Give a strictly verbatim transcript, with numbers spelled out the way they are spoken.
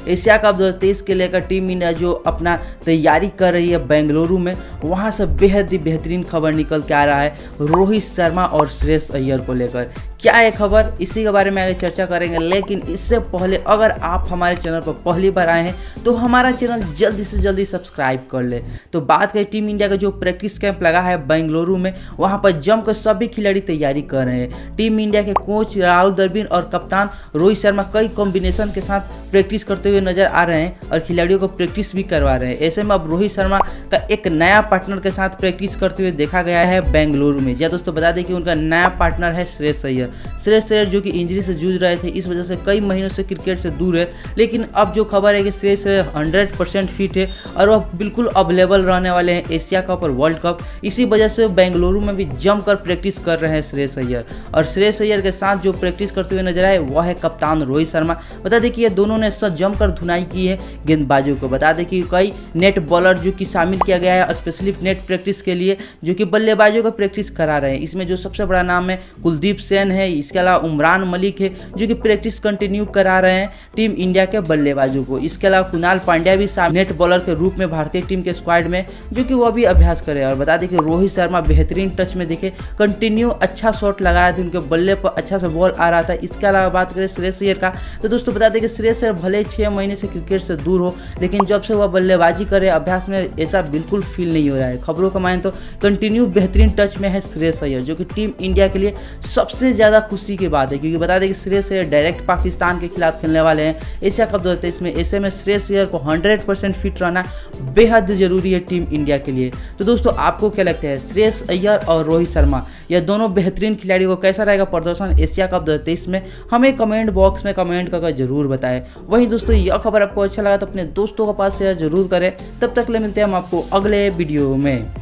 Asia cup दो हज़ार तेईस के लेकर टीम इंडिया जो अपना तैयारी कर रही है बेंगलुरु में, वहाँ से बेहद ही बेहतरीन खबर निकल के आ रहा है रोहित शर्मा और श्रेयस अय्यर को लेकर। क्या है खबर, इसी के बारे में आगे चर्चा करेंगे। लेकिन इससे पहले अगर आप हमारे चैनल पर पहली बार आए हैं तो हमारा चैनल जल्दी से जल्दी सब्सक्राइब कर ले। तो बात करें टीम इंडिया का जो प्रैक्टिस कैंप लगा है बेंगलुरु में, वहां पर जमकर सभी खिलाड़ी तैयारी कर रहे हैं। टीम इंडिया के कोच राहुल द्रविड़ और कप्तान रोहित शर्मा कई कॉम्बिनेशन के साथ प्रैक्टिस करते हुए नजर आ रहे हैं और खिलाड़ियों को प्रैक्टिस भी करवा रहे हैं। ऐसे में अब रोहित शर्मा का एक नया पार्टनर के साथ प्रैक्टिस करते हुए देखा गया है बेंगलुरु में। जी दोस्तों, बता दें कि उनका नया पार्टनर है श्रेयस अय्यर। श्रेयस अय्यर जो कि इंजरी से जूझ रहे थे, इस वजह से कई महीनों से क्रिकेट से दूर है। लेकिन अब जो खबर है कि Shreyas Iyer hundred percent fit है और वह बिल्कुल अवेलेबल रहने वाले हैं एशिया कप और वर्ल्ड कप। इसी वजह से बेंगलुरु में भी जमकर प्रैक्टिस कर रहे हैं श्रेयस अय्यर। और श्रेयस अय्यर के साथ जो प्रैक्टिस करते हुए नजर आए वह है कप्तान रोहित शर्मा। बता दें कि ये दोनों ने जमकर धुनाई की है गेंदबाजों को। बता दें कि कई नेट बॉलर जो कि शामिल किया गया है स्पेशली नेट प्रैक्टिस के लिए, जो कि बल्लेबाजों को प्रैक्टिस करा रहे हैं। इसमें जो सबसे बड़ा नाम है कुलदीप सेन है, इसके अलावा उमरान मलिक है जो कि प्रैक्टिस कंटिन्यू करा रहे हैं टीम इंडिया के बल्लेबाजों को। इसके अलावा कुणाल पांड्या भी नेट बॉलर के रूप में भारतीय टीम के स्क्वाड में, जो कि वह भी अभ्यास करे। और बता दें कि रोहित शर्मा बेहतरीन टच में दिखे, कंटिन्यू अच्छा शॉट लगा रहे थे, उनके बल्ले पर अच्छा सा बॉल आ रहा था। इसके अलावा बात करें श्रेयस अय्यर का, तो दोस्तों बता दें कि श्रेयस अय्यर भले छः महीने से क्रिकेट से दूर हो, लेकिन जब से वह बल्लेबाजी करे अभ्यास में ऐसा बिल्कुल फील नहीं हो रहा है। खबरों का माने तो कंटिन्यू बेहतरीन टच में है श्रेयस अय्यर, जो कि टीम इंडिया के लिए सबसे ज़्यादा खुशी की बात है। क्योंकि बता दें कि श्रेयस अय्यर डायरेक्ट पाकिस्तान के खिलाफ खेलने वाले हैं एशिया कप दो हज़ार तेईस में। ऐसे में श्रेयस अय्यर को हंड्रेड परसेंट फिट रहना बेहद जरूरी है टीम इंडिया के लिए। तो दोस्तों आपको क्या लगता है, श्रेयस अय्यर और रोहित शर्मा यह दोनों बेहतरीन खिलाड़ियों को कैसा रहेगा प्रदर्शन एशिया कप दो हज़ार तेईस में? हमें कमेंट बॉक्स में कमेंट करके जरूर बताएं। वहीं दोस्तों यह खबर आपको अच्छा लगा तो अपने दोस्तों के पास शेयर जरूर करें। तब तक ले मिलते हैं हम आपको अगले वीडियो में।